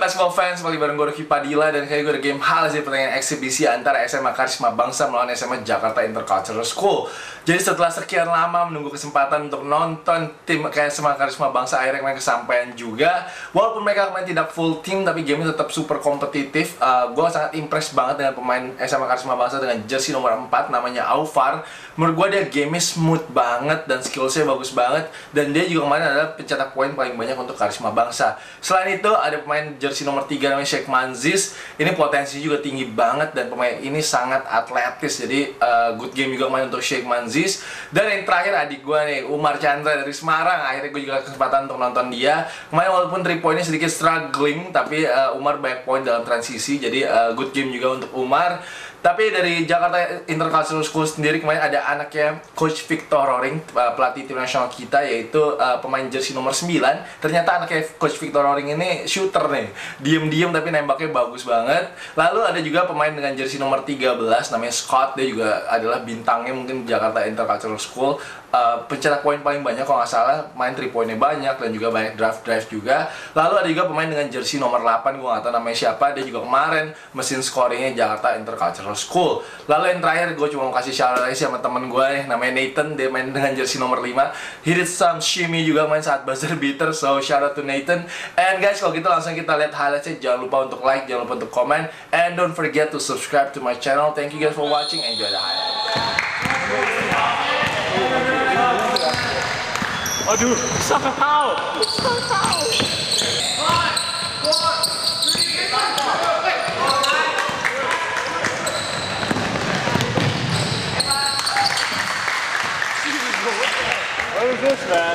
basketball fans, kembali bareng gue Ruki Padilla. Dan kali gue ada game hal sih, pertandingan eksibisi antara SMA Karisma Bangsa melawan SMA Jakarta Intercultural School. Jadi setelah sekian lama menunggu kesempatan untuk nonton tim SMA Karisma Bangsa, akhirnya mereka kesampaian juga. Walaupun mereka kemarin tidak full team, tapi gamenya tetap super kompetitif. Gue sangat impress banget dengan pemain SMA Karisma Bangsa dengan jersey nomor 4, namanya Aufar. Menurut gue dia gamenya smooth banget dan skillsnya bagus banget. Dan dia juga kemarin adalah pencetak poin paling banyak untuk Karisma Bangsa. Selain itu ada pemain jersey nomor 3 namanya Sheikh Manziz. Ini potensi juga tinggi banget dan pemain ini sangat atletis. Jadi good game juga main untuk Sheikh Manziz. Dan yang terakhir adik gue nih, Umar Chandra dari Semarang. Akhirnya gue juga kesempatan untuk nonton dia. Kemarin walaupun 3 poinnya sedikit struggling, tapi Umar banyak poin dalam transisi. Jadi good game juga untuk Umar. Tapi dari Jakarta Intercultural School sendiri kemarin ada anaknya Coach Victor Roring, pelatih tim nasional kita, yaitu pemain jersey nomor 9. Ternyata anaknya Coach Victor Roring ini shooter nih, diem-diem tapi nembaknya bagus banget. Lalu ada juga pemain dengan jersey nomor 13 namanya Scott, dia juga adalah bintangnya mungkin Jakarta Intercultural School. Pencetak poin paling banyak kalau nggak salah, main 3 poinnya banyak dan juga banyak drive juga. Lalu ada juga pemain dengan jersey nomor 8, gue nggak tahu namanya siapa, dia juga kemarin mesin scoringnya Jakarta Intercultural School. Lalu yang terakhir gue cuma mau kasih shout out aja sama temen gue nih, namanya Nathan, dia main dengan jersey nomor 5. He did some shimmy juga main saat buzzer beater, so shout out to Nathan. And guys, kalau gitu langsung kita lihat highlightsnya. Jangan lupa untuk like, jangan lupa untuk comment, and don't forget to subscribe to my channel. Thank you guys for watching, enjoy the highlights. Aduh, somehow. What is this, man?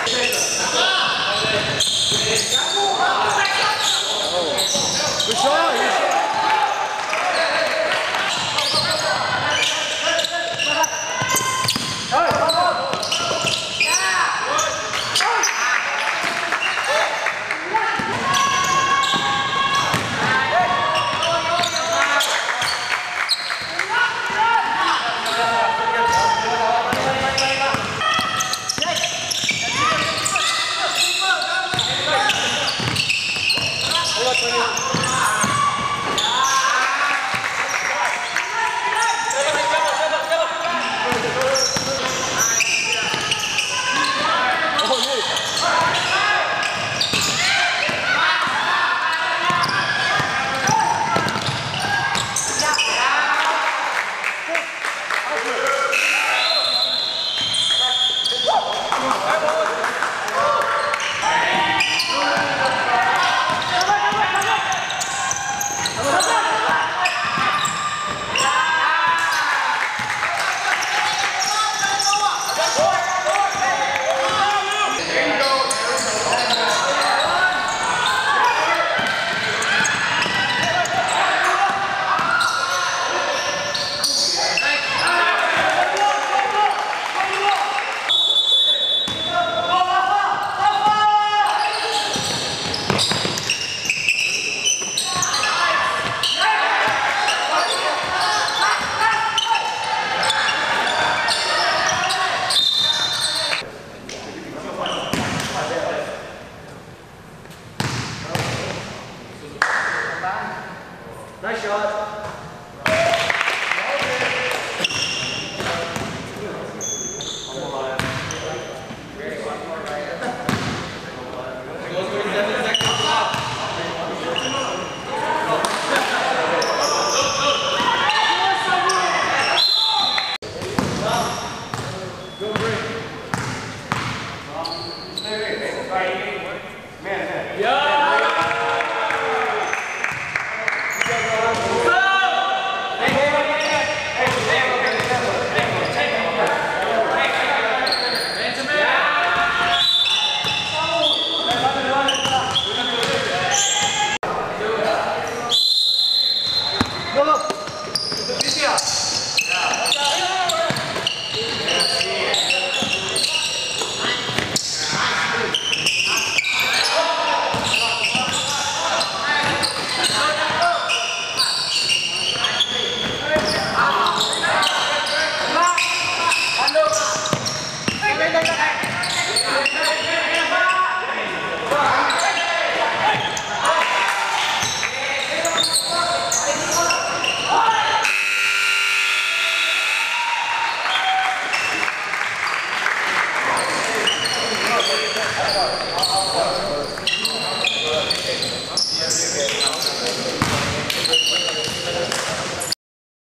Nice shot.